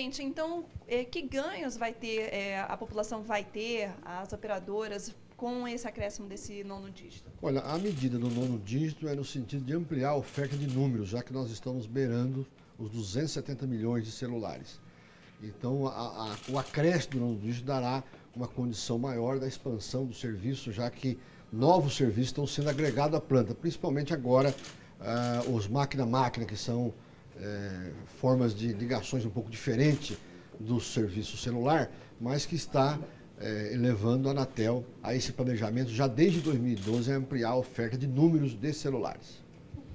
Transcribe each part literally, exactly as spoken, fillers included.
Presidente, então, eh, que ganhos vai ter, eh, a população vai ter, as operadoras, com esse acréscimo desse nono dígito? Olha, a medida do nono dígito é no sentido de ampliar a oferta de números, já que nós estamos beirando os duzentos e setenta milhões de celulares. Então, a, a, o acréscimo do nono dígito dará uma condição maior da expansão do serviço, já que novos serviços estão sendo agregados à planta, principalmente agora ah, os máquina-máquina, que são eh, formas de ligações um pouco diferentes do serviço celular, mas que está eh, levando a Anatel a esse planejamento, já desde dois mil e doze, a ampliar a oferta de números de celulares.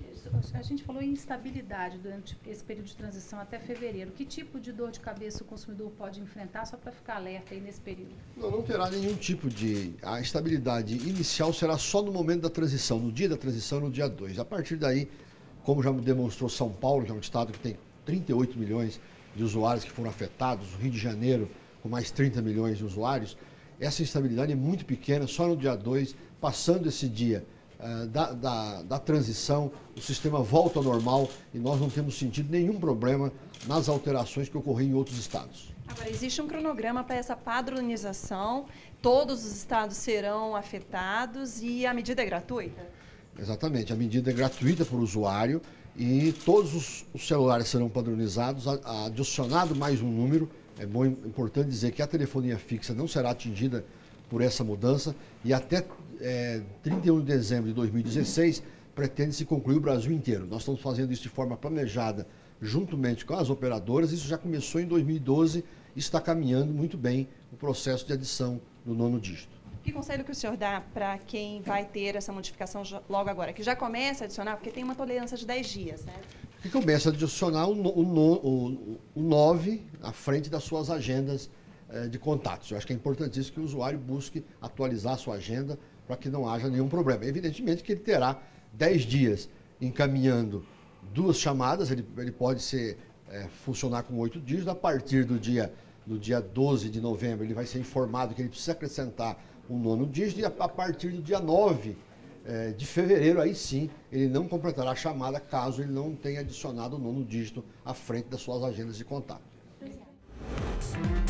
A gente falou em instabilidade durante esse período de transição até fevereiro. Que tipo de dor de cabeça o consumidor pode enfrentar, só para ficar alerta aí nesse período? Não, não terá nenhum tipo de... A estabilidade inicial será só no momento da transição, no dia da transição, no dia dois. A partir daí, como já demonstrou São Paulo, que é um estado que tem trinta e oito milhões de usuários que foram afetados, o Rio de Janeiro com mais trinta milhões de usuários, essa instabilidade é muito pequena, só no dia dois, passando esse dia uh, da, da, da transição, o sistema volta ao normal e nós não temos sentido nenhum problema nas alterações que ocorreram em outros estados. Agora, existe um cronograma para essa padronização, todos os estados serão afetados e a medida é gratuita? Exatamente, a medida é gratuita para o usuário e todos os, os celulares serão padronizados, a, a adicionado mais um número. É bom, importante dizer que a telefonia fixa não será atingida por essa mudança e até é, trinta e um de dezembro de dois mil e dezesseis pretende-se concluir o Brasil inteiro. Nós estamos fazendo isso de forma planejada juntamente com as operadoras. Isso já começou em dois mil e doze e está caminhando muito bem o processo de adição do nono dígito. Que conselho que o senhor dá para quem vai ter essa modificação logo agora? Que já começa a adicionar, porque tem uma tolerância de dez dias, né? Que começa a adicionar o, o, o, o nove à frente das suas agendas eh, de contatos. Eu acho que é importantíssimo que o usuário busque atualizar a sua agenda para que não haja nenhum problema. Evidentemente que ele terá dez dias encaminhando duas chamadas, ele, ele pode ser, eh, funcionar com oito dígitos. A partir do dia, do dia doze de novembro, ele vai ser informado que ele precisa acrescentar um nono dígito e a, a partir do dia nove de fevereiro, aí sim, ele não completará a chamada caso ele não tenha adicionado o nono dígito à frente das suas agendas de contato.